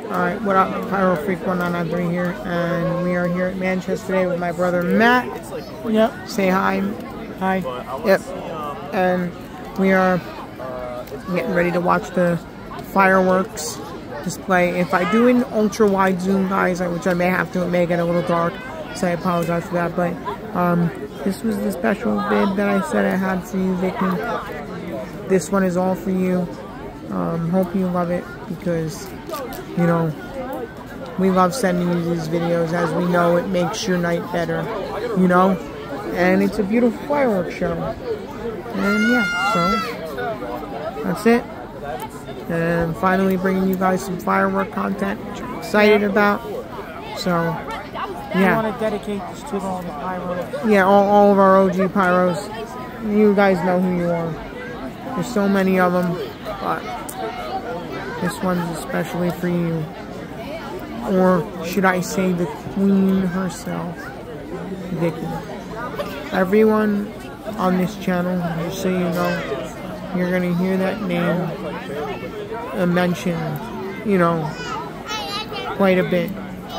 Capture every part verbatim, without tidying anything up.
Alright, what up? Pyro Freak one nine nine three here, and we are here at Manchester today with my brother Matt. Yep. Say hi. Hi. Yep. And we are getting ready to watch the fireworks display. If I do an ultra wide zoom, guys, which I may have to, it may get a little dark, so I apologize for that. But um, this was the special vid that I said I had for you, Vicky. This one is all for you. Um, hope you love it, because you know we love sending you these videos, as we know it makes your night better, you know, and it's a beautiful fireworks show. And yeah, so that's it. And finally bringing you guys some firework content, which I'm excited about. So yeah, I want to dedicate this to all the pyros. Yeah, all, all of our O G pyros. You guys know who you are. There's so many of them, but this one's especially for you. Or should I say the queen herself, Vicky. Everyone on this channel, just so you know, you're going to hear that name uh, mentioned, you know, quite a bit.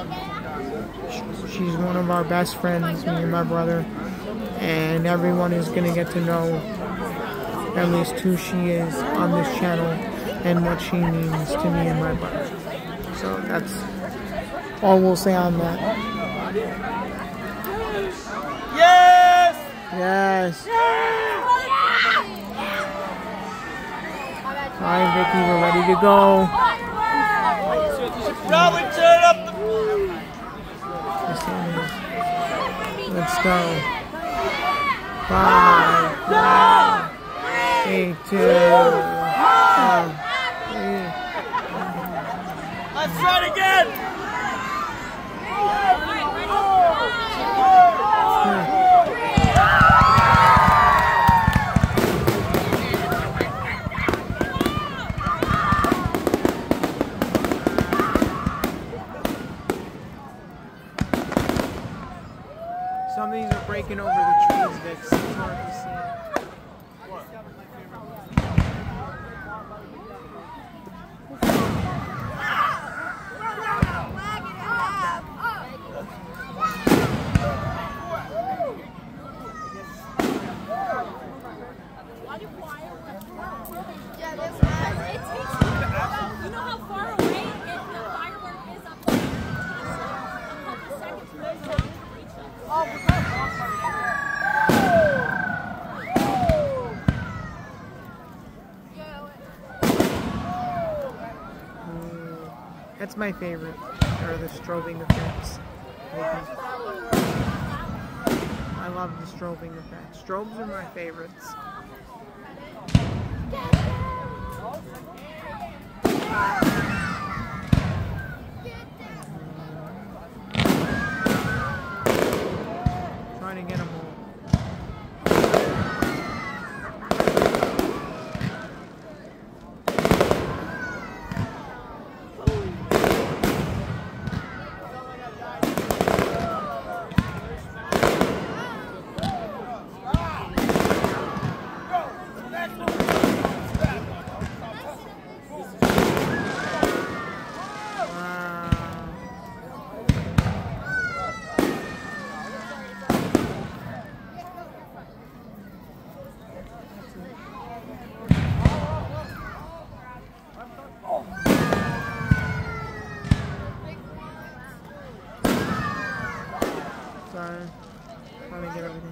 She's one of our best friends, me and my brother, and everyone is going to get to know at least who she is on this channel and what she means to me and my brother. So that's all we'll say on that. Yes! Yes! Alright, Vicky, we're ready to go. Probably turn up the... Let's go. Five, nine, eight, two, one, three. Let's try it again! Some of these are breaking over the trees, Vic. It's hard to see. You know how far away the firework is up there? A couple seconds from the time to reach us. That's my favorite, are the strobing effects. I love the strobing effects. Strobes are my favorites. Trying to get them all. Sorry, trying to get everything.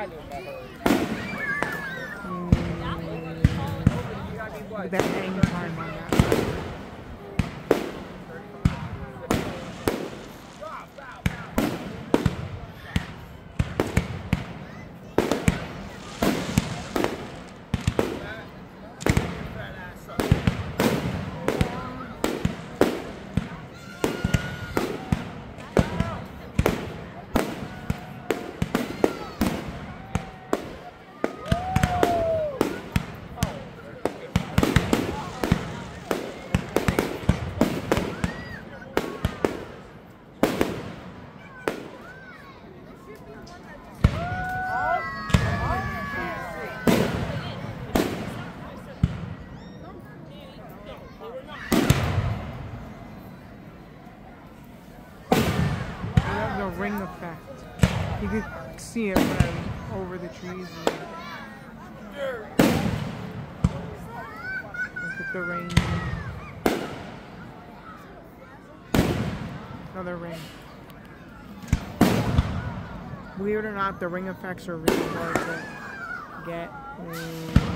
Look at that hang time on that. The ring effect. You could see it when I'm over the trees. Look at the rain. Another ring. Weird or not, the ring effects are really hard to get. Mm.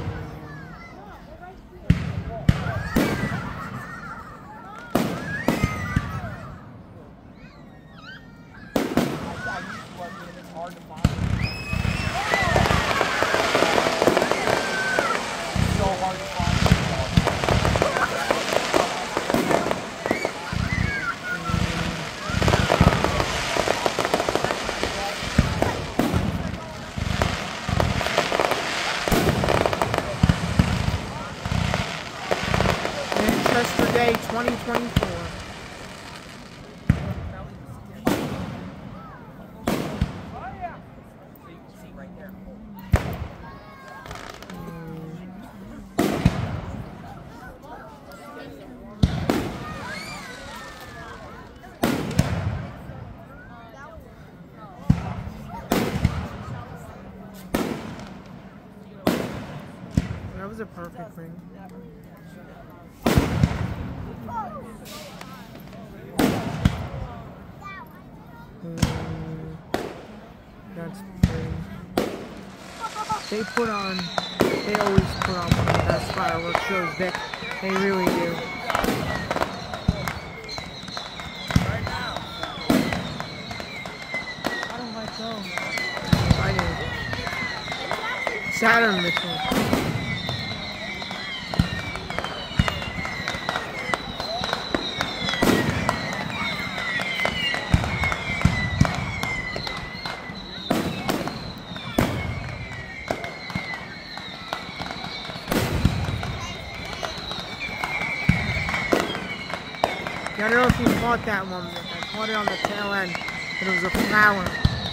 Manchester Day twenty twenty-four. That was a perfect ring. Mm, that's pretty. They put on, they always put on one of the best fireworks shows, Vic. They really do. I don't like those. I do. Saturn missile. I don't know if you caught that one, but I caught it on the tail end, but it was a flower.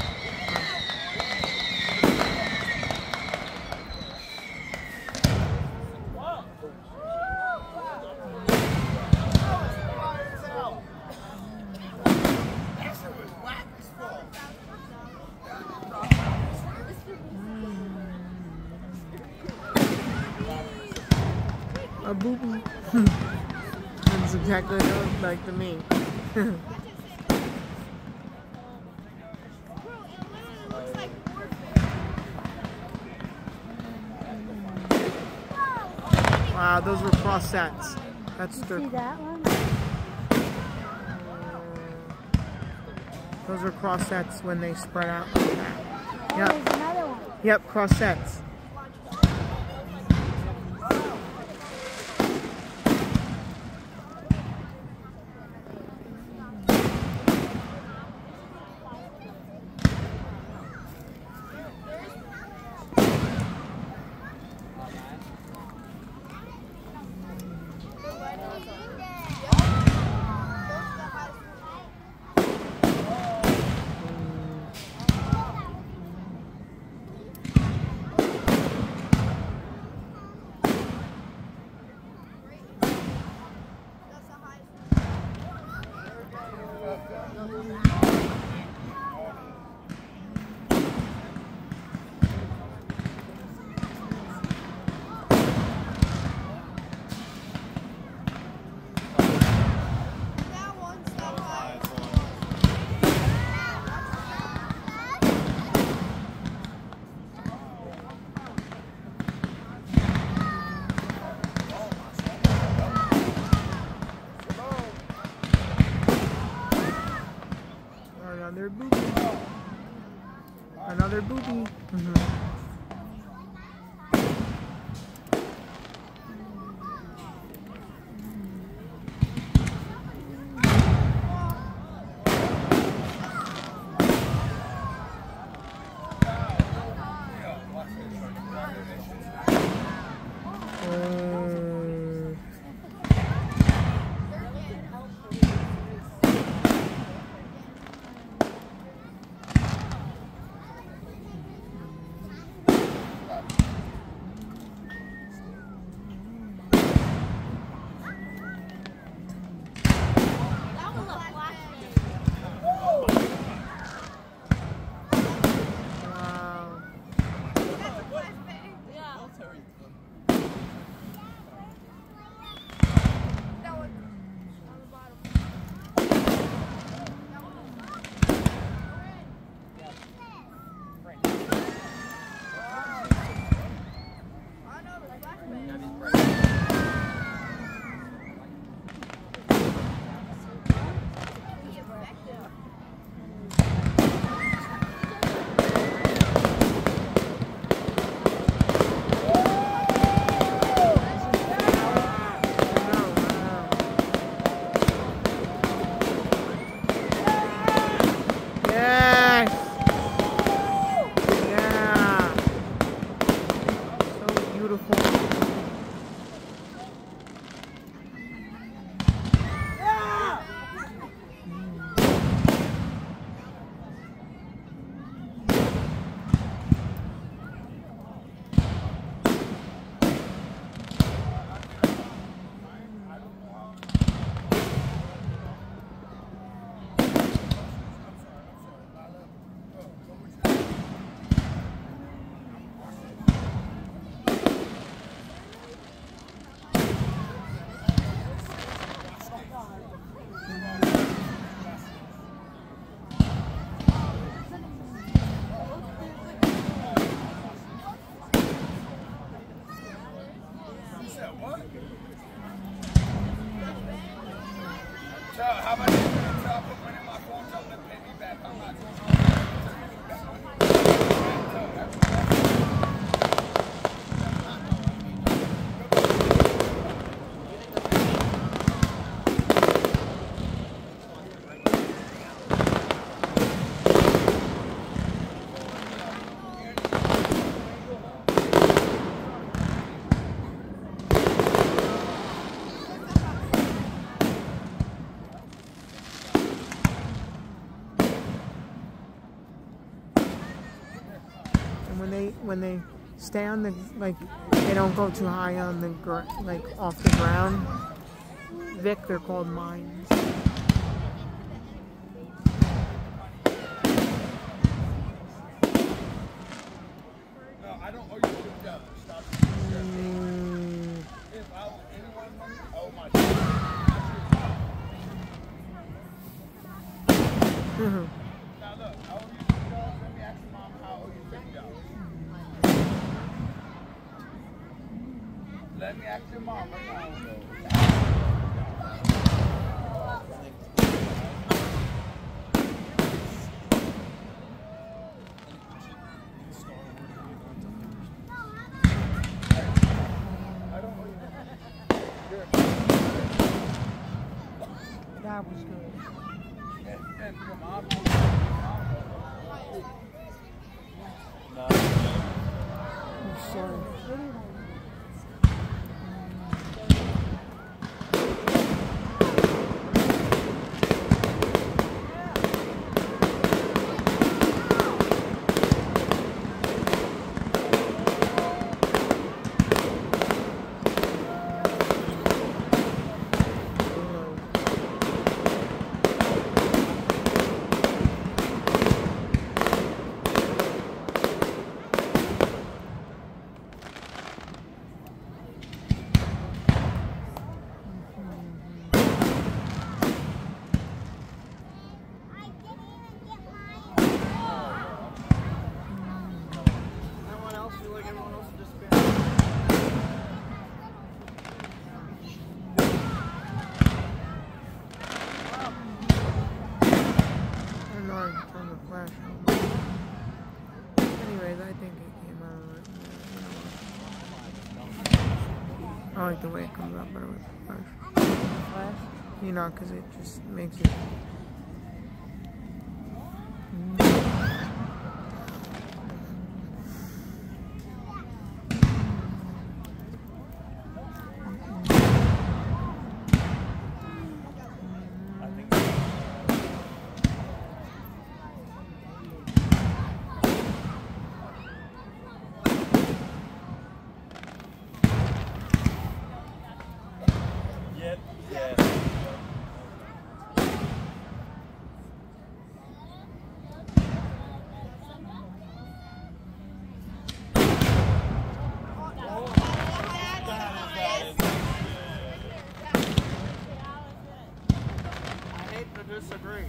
A boo-boo. That's exactly what it looks like to me. Wow, those were cross sets. That's the. See that one? Those are cross sets when they spread out like that. Oh, Yep. there's another one. Yep, cross sets. Another booby. Mm-hmm. How about you put money in my phone, tell them to pay me back? I'm not doing that. When they when they stay on the, like, they don't go too high on the gr like off the ground. Vic, they're called mines. No, I don't owe you two dollars. Stop. Mm. If I owe anyone money, I owe my Mm-hmm. Now look, I owe you two dollars. Let me ask your mom how I owe you fifty dollars. Let me ask your mom right now. That was good. And, and your mom. No. I'm sorry. Turn the flash on. I like the way it comes out better with the flash. Flash? You know, because it just makes it. Yep. Yeah. I hate to disagree.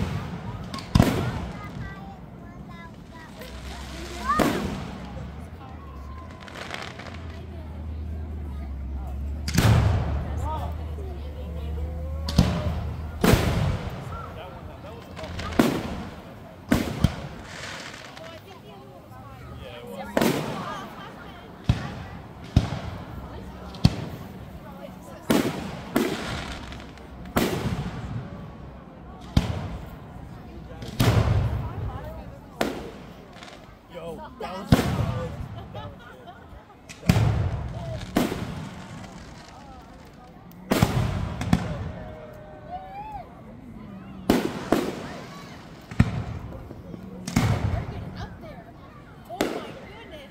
Yo, that was, that was, that was good. Up there. Oh my goodness.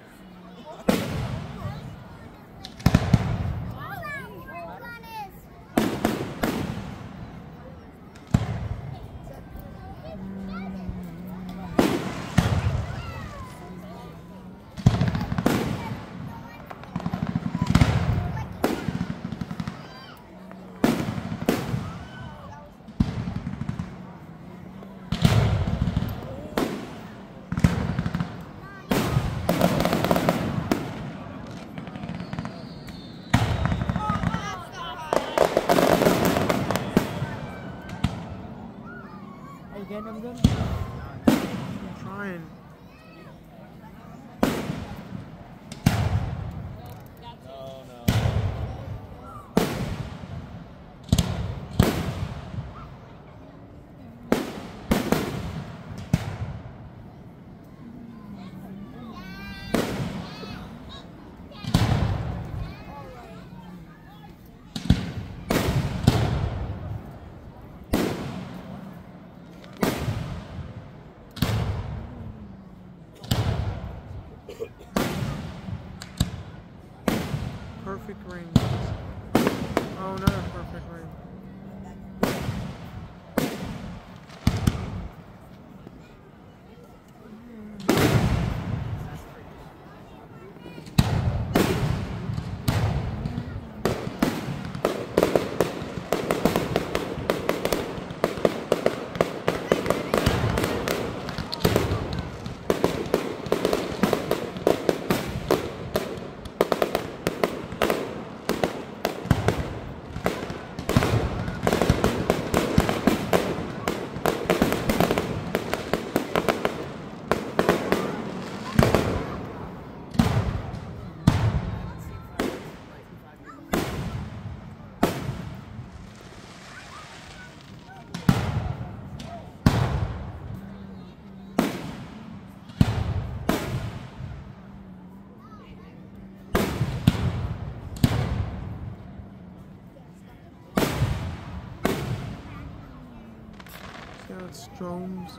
Are you getting them good? I'm trying. No, no. Perfect ring. Oh, not a perfect ring. See how it stromes?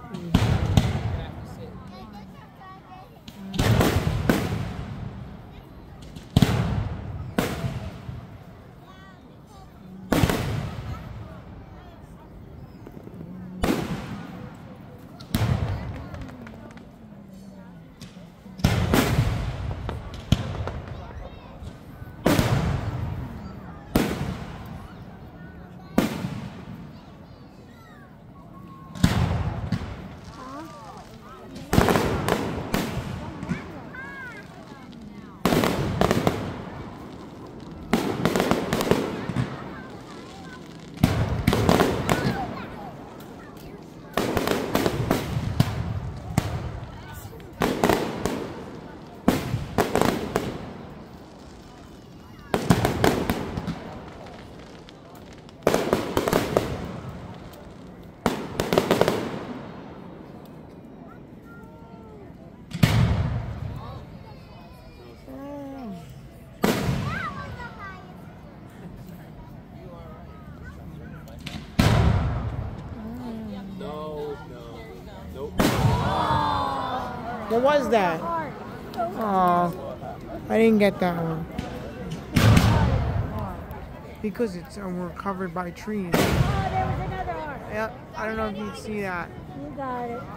What was that? Oh, I didn't get that one. Because it's uh, we're covered by trees. Oh, there was another heart. Yep, I don't know if you'd see that. You got it.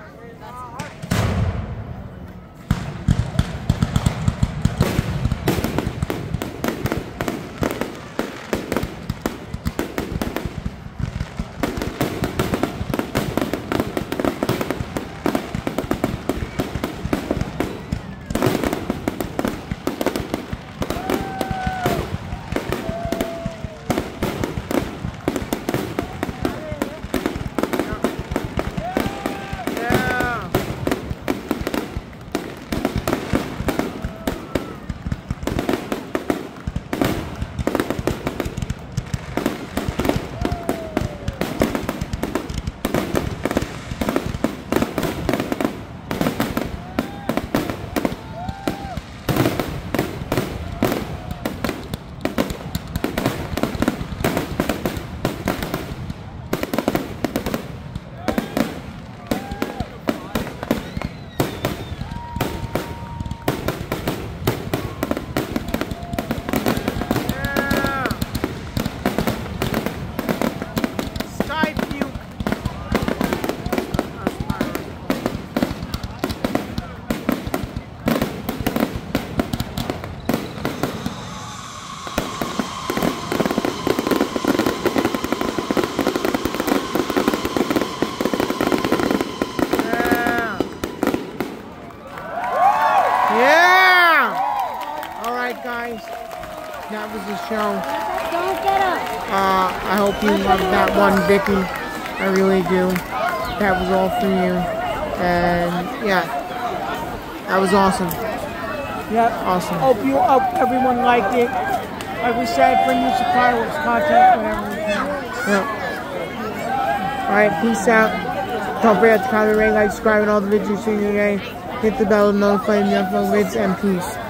Guys, that was the show. Don't get up. Uh, I hope you loved that one, Vicky. I really do. That was all for you. And yeah, that was awesome. Yeah. Awesome. Hope you, hope everyone liked it. Like we said, bring you some fireworks content whenever we can. Yep. Alright, peace out. Don't forget to comment, rate, like, subscribe, and all the videos you see today. Hit the bell to notify me of my vids, and peace.